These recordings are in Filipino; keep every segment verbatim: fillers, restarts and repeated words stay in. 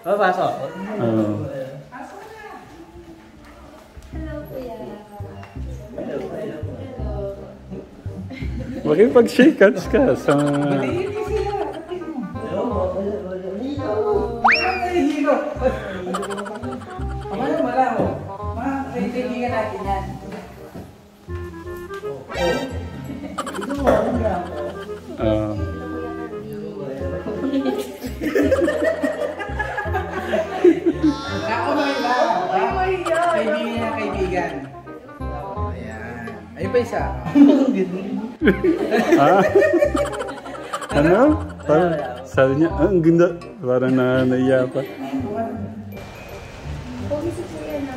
Papasok. Oo. Hello, kuya. Hello, hello. Makipag-shake hands ka sa... Ah. Kaibigan na kaibigan. Ayan. Ayun pa isa. Ah? Ano? Parang, sabi niya, ah, ang ganda. Parang na naiya pa. Pogi si kuya na.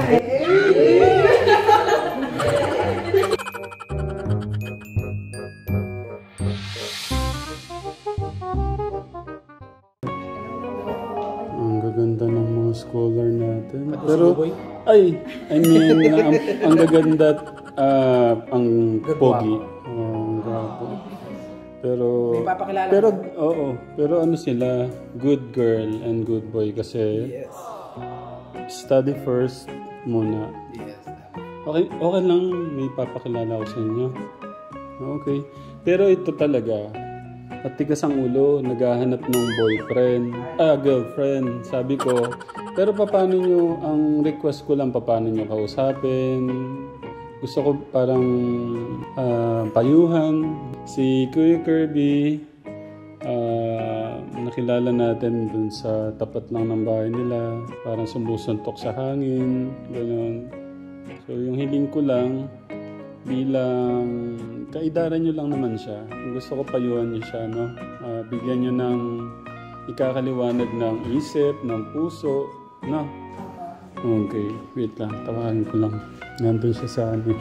Ang gaganda ng mga scholar natin. Pero, ay, I mean, ang, ang gaganda, ah, ang pogi. Oh, ang gwapo. Pero, May papakilala pero, ka? oo, pero ano sila, good girl and good boy kasi Yes. study first muna. Yes. Okay, okay lang, may papakilala ko sa inyo. Okay. Pero ito talaga, matigas ang ulo, naghahanap ng boyfriend, ah, girlfriend, sabi ko. Pero paano nyo, ang request ko lang, paano nyo kausapin? Gusto ko parang ah, payuhan. Si Kuya Kirby, ah, nakilala natin dun sa tapat lang ng bahay nila. Parang sumusuntok sa hangin, gano'n. So yung hiling ko lang, bilang kaidaran nyo lang naman siya. Gusto ko payuhan nyo siya, no? Ah, bigyan nyo ng ikakaliwanag ng isip, ng puso, no? Okay, wait lang. Tawagan ko lang. Nandun siya sa ano.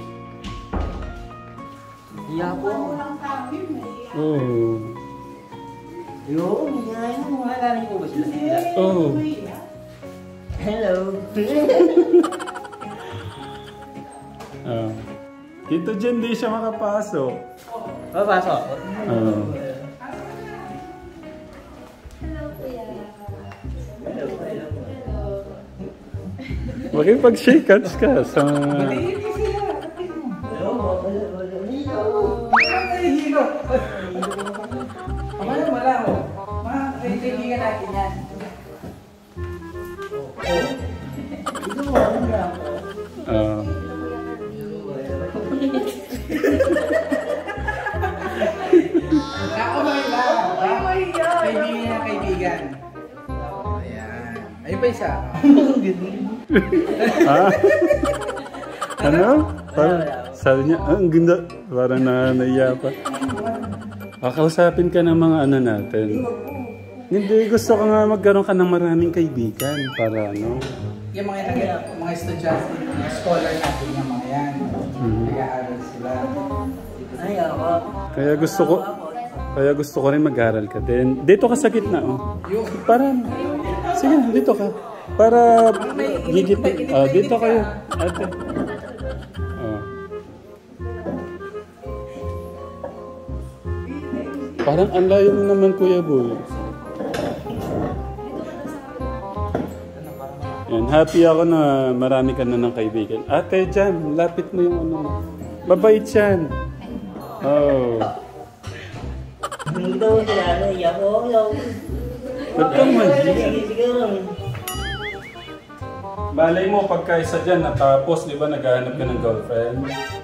Iya po. Oh. Yo, niyayin mo. Halali mo ba sila? Oh. Hello. Ah. Dito dyan, di siya makapasok. Papasok. Oh. Hello, kuya. Hello, hello. Makipag-shake hands ka sa... Kaibigan natin yan. Ah. Kakamay lang. Kaibigan na kaibigan. Ayan. Ayun pa isa. Ah? Ano? Parang, sabi niya, ah, ang ganda. Parang na naiya pa. Kakausapin ka ng mga ano natin. Hindi, gusto ko nga magkaroon ka ng maraming kaibigan para ano. Yung mga nag- mga estudyante, mga scholar natin yung mga yan. Mhm. Nag-aaral sila. Ay, ako. Kaya gusto ko, kaya gusto ko rin mag-aral ka din. Dito ka sa gitna, oh. Yung Para, sige, dito ka. Para, gigit, ah, dito kayo. Ate. Ah. Parang ang layo mo naman, Kuya Boy. Yan, happy ako na marami ka na ng kaibigan. Ate, dyan, lapit mo yung ano mo. Mabait yan. Oh. Hindi daw sila. Iya po. Hello. Ba't kang Sige, mali? sige lang. Malay mo, pagka isa dyan natapos, di ba, naghahanap ka ng girlfriend?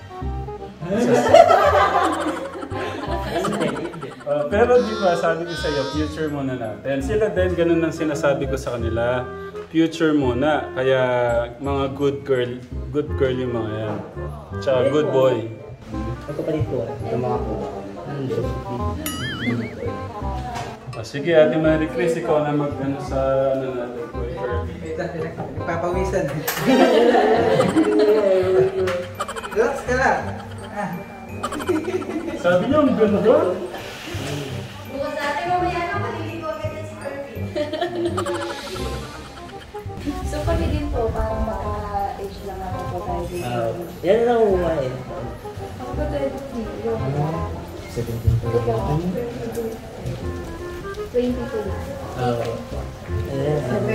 Uh, pero di ba, sabi ko sa'yo, future muna natin. Sila din, ganun ang sinasabi ko sa kanila. Future muna. Kaya mga good girl, good girl yung mga yan. Tsaka good boy. Ito pa dito. Ito mga po. Ah, sige, Ate Marie Chris, ikaw na mag-ano sa ano natin, Kuya Kirby. nagpapawisan. Relax ka lang. Ah. Sabi niya, ang ganda. Bukas natin mamaya na maliligo agad yan si Kirby. So kami din po, parang maka-age lang ako po tayo dito. Ah, yan lang umay. Ako ba twenty-two? seventeen po. twenty-two. Ah. Ayan.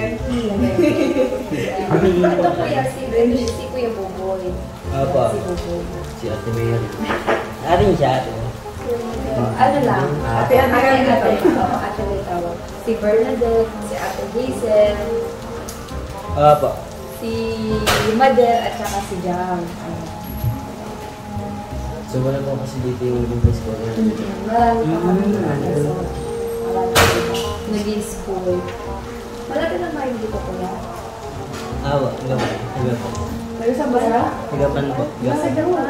Ito kuya, si, si Kuya Buboy. Apa? Si Buboy. Si Ate Mary. Arin siya, ate mo. Ano lang? Ate, ate, ate, ate. ate, oo, ate may tawag. Si Bernadette, si Ate Hazel, Apa? si Madel, at saka si Jam. Ayun. So wala po kasi dito yung business ko. Marami pa kami na ano, so, marami pa nag-i-school. Malaki na ba hindi ko kuya? Awa, gapan. Gapan. Pero saan ba siya? Gapan po. Nasa Gapan. gawa.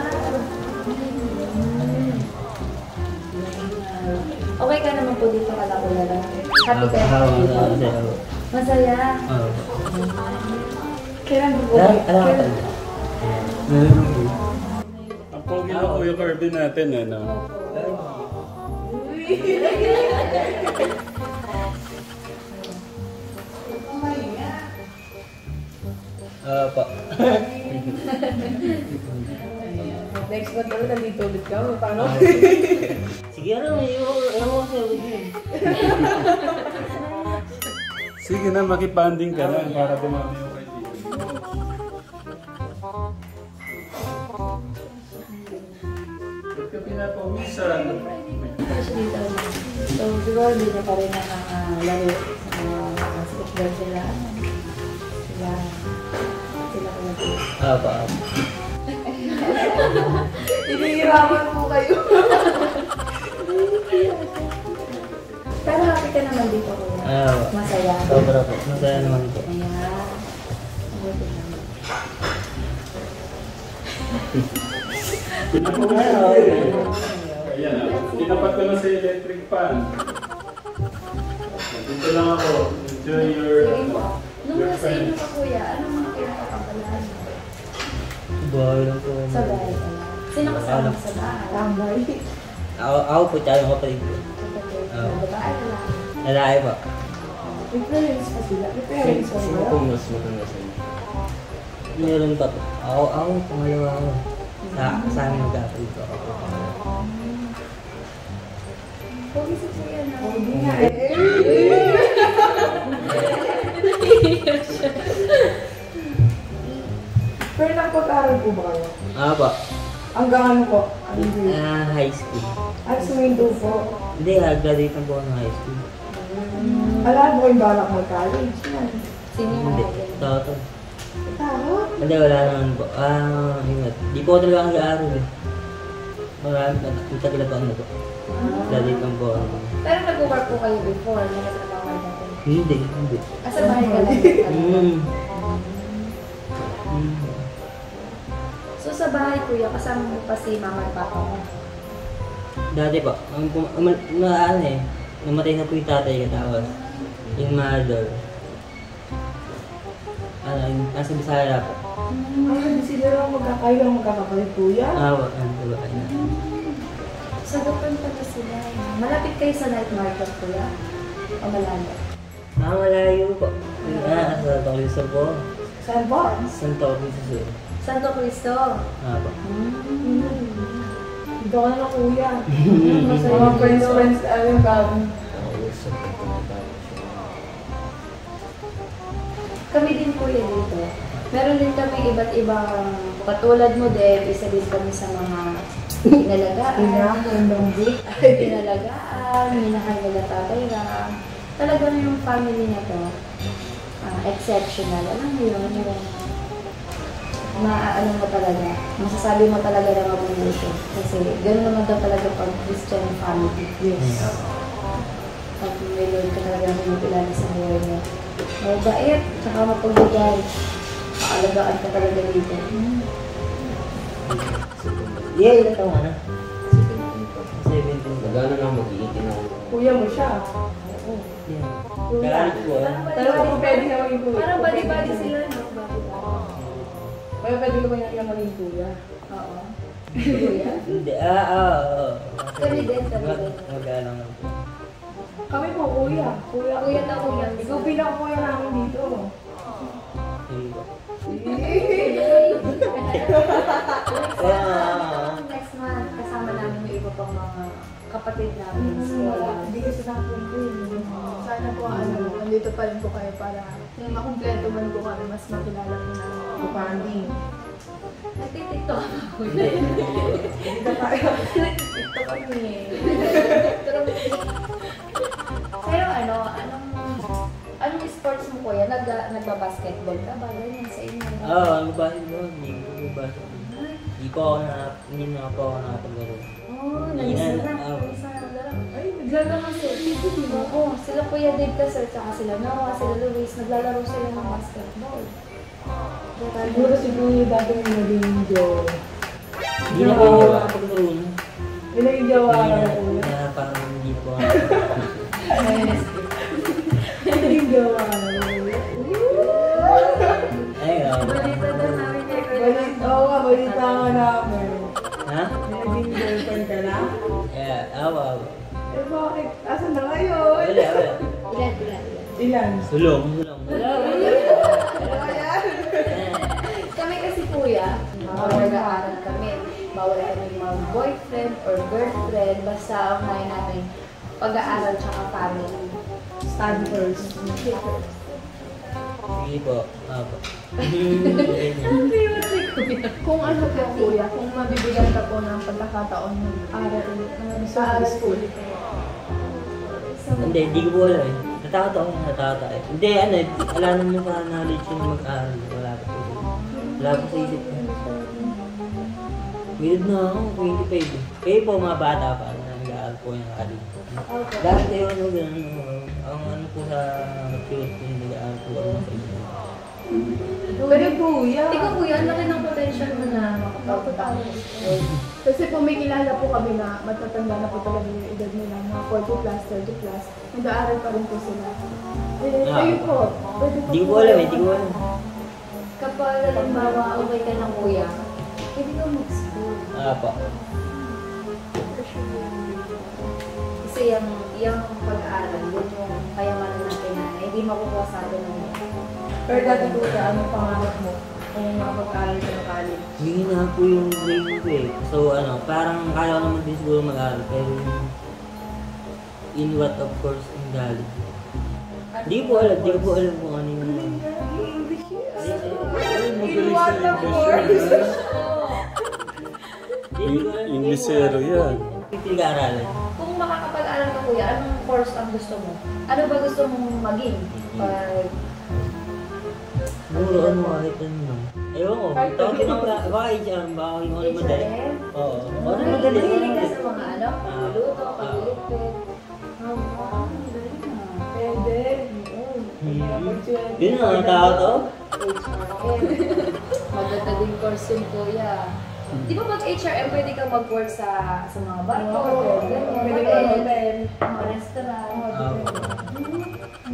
Okay ka naman po dito ka lang wala lang. Happy ka Awa, naman dito. awa, awa. Masaya. Awa. Kailan po Alam, alam ka Kailan- pala. Meron po. Ang pogi na Kuya Kirby natin, ano? Apa? Next month ulit, nandito ulit ka. Paano? Sige ano, ewan ko sa'yo. Sige na, makipanding ka na para dumami yung kaibigan. Ba't ka pinapawisan? Kasi dito. So, siguro hindi na pa rin nakakalaro sa mga sketchboard sila. Sila. Sila ko na. Apa? Hinihirapan po kayo. Pero happy ka naman dito kuya. Awa. Masaya. Sobra po. Masaya naman po. Ayan. Mabuti naman. Ayan, ah. Tinapat ko na sa electric fan. Dito lang ako. Enjoy your, Sige po. Nung your nasa inyo friends. ka kuya, anong mga pinakakabalaan mo? Buhay lang po. Sa bahay ka lang. Sino kasama mo sa bahay? Tambay. Ako, ako po, tsaka yung kapatid ko. Sa babae ka lang. Lalaki po. May parents pa sila. May parents pa Sino sila. po mas maganda sa inyo? Meron pa po. Ako, ako, pangalawa ako. Sa, sa amin magkakapatid ko. Ako po. Pogi si kuya na. Hindi nga eh. Pero nagpag-aaral po ba kayo? Ako po. Hanggang ano po? Anong grade? Ah, high school. Ano sa main two po? Hindi, ah, graduate na po ako ng high school. Alam mo yung balak mag-college? Yan. Sino yung Hindi. mga Toto. Tama? Hindi, wala naman po. Ah, yun nga. Di po ako talaga nag-aaral eh. Marami, matagal na po ano po. Graduate lang po ako. Pero nag-work po kayo before, may nagtrabaho kayo dati. Hindi, hindi. Ah, sa bahay ka lang. Hmm. Hmm. So sa bahay kuya, kasama mo pa si mama at papa mo. Dati po, ang pum- um, na ano eh, namatay na po yung tatay ko tapos yung mother. Ano, yung nasa Bisaya po. Ah, hindi sila lang magkakayo lang magkakapalit kuya. Ah, wa- ano, diba, ay na. So doon pala sila. Malapit kayo sa night market kuya? O malayo? Ah, malayo po. Ah, sa Tokyo po. Saan po? Santo Cristo. Santo Cristo. Ah, po. Dito ka na lang kuya. Masaya Mga dito. friends, friends, ano yung kami. Kami din kuya dito. Meron din kami iba't ibang, katulad mo din, isa din kami sa mga pinalagaan. Pinakundang bit. Pinalagaan, minahal nila tatay lang. Talaga na yung family na to, ah, exceptional. Alam mo yun, yung maaano mo talaga, masasabi mo talaga na mabubuto. Kasi gano'n naman daw talaga pag Christian family. Yes. Pag may Lord ka talaga na pinipilala sa buhay mo. Mabait, tsaka mapagbigay. Paalagaan ka talaga dito. Yeah, ilan taon ka na? seventeen. Magkano lang mag-iitin ako? Kuya mo siya. Yeah. Kuya. Kahit po, ah. Pero kung pwede ka maging kuya. Parang bali-bali sila, no? Bali-bali. Pero pwede ka ba yung maging kuya? Oo. Kuya? Hindi, ah, ah, oo. Kami din, kami Mag- din. Mag-alang lang po. Kami po kuya. Kuya, Kuya na kuya. Ikaw pinaka-kuya namin dito. Hindi po. Next Ah. next month, kasama namin yung iba pang mga kapatid namin sa wala. Hindi kasi nakapunta yun. Sana po ano, nandito pa rin po kayo para yung makumpleto man po kami, mas makilala po namin ang bonding. Nagtitiktok ako. Dito tayo. Nagtitiktok kami. Pero, pero ano, anong, anong sports mo kuya? Nag, nagba-basketball ka ba? Ganyan sa inyo? Oo, oh, ano ba? Hindi ko ba? Hindi po ako na, hindi na po ako nakapaglaro. Oh, Hindi na, nag-isa na. oo. Nag-isa na. Ay, naglalaman sila. Oo, sila Kuya Dave Casar, tsaka sila Noah, sila Luis, naglalaro sila ng basketball. Siguro siguro dati yung naging jowa. Hindi na po ako nakapaglaro na. Yung naging jowa Hindi ka na, na po. hindi na parang hindi po ako. Yung naging jowa ka na po. Ayun, oo. Balita daw namin kay Kuya. Balit, oo nga, balita nga namin. Ha? May naging girlfriend ka na? Yeah, awa, awa. Eh bakit? Asan na ngayon? Wala, wala. Ilan, ilan, ilan. Ilan? Sulong, sulong. Kami kasi kuya, bawal nag-aaral kami. Bawal kami mag-boyfriend or girlfriend. Basta ang unahin namin, pag-aaral tsaka family. Study first. Sige po, awa. Kung ano ka kuya, kung mabibigyan ka po ng pagkakataon mag-aral ulit ng sa school. Hindi, hindi ko po alam eh. Natakot ako, natakot ako eh. Hindi, ano eh, wala naman yung parang knowledge yung mag-aaral. Wala pa po. Wala pa sa isip ko. Weird na ako, twenty-five eh. Kayo po mga bata pa, na nag-aaral po yung college. Dahil kayo ano, gano'n, ang ano po sa field ko yung nag-aaral po ako sa isip. Pero kuya, Ikaw kuya, ang laki ng potential mo na makapagpunta ko. kasi po may kilala po kami na matatanda na po talaga yung edad nila, mga forty plus, thirty plus. Nag-aaral pa rin po sila. Eh, Ah. kayo po, pwede po Hindi ko alam eh, hindi ko alam. Kapag halimbawa okay ka ng kuya, pwede ka mag-school. Ah, po. Kasi yung, yung pag-aaral, yun yung kayamanan natin na hindi makukuha sa atin ng Pero dati kuya, anong pangarap mo kung makapag-aaral ka ng college? Hindi na po yung brain ko eh. So ano, parang kaya ko naman din siguro mag-aaral. Pero yung in what of course in college. Hindi ko alam, hindi ko po alam kung ano yung... In what of course? Inglesero yan. Pinag-aaralan. Kung makakapag-aral ka kuya, anong course ang gusto mo? Ano ba gusto mong maging? Pag Siguro ano kahit ano lang. Ewan ko, tawag ko na baka H R, baka yung ano madali. H R M? Oo. Ano madali? Mahilig ka sa mga ano? Pagluluto, paglilipid. Oh, wow. Galing na. Pwede. Hmm. Yun na, ang tao to. H R M. Maganda din course yun, kuya. Di ba mag H R M, pwede kang mag-work sa sa mga barko, Oo, ganyan, pwede ka hotel, hotel. mga restaurant. Ah, Hmm, ang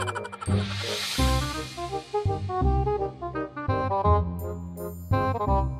galing.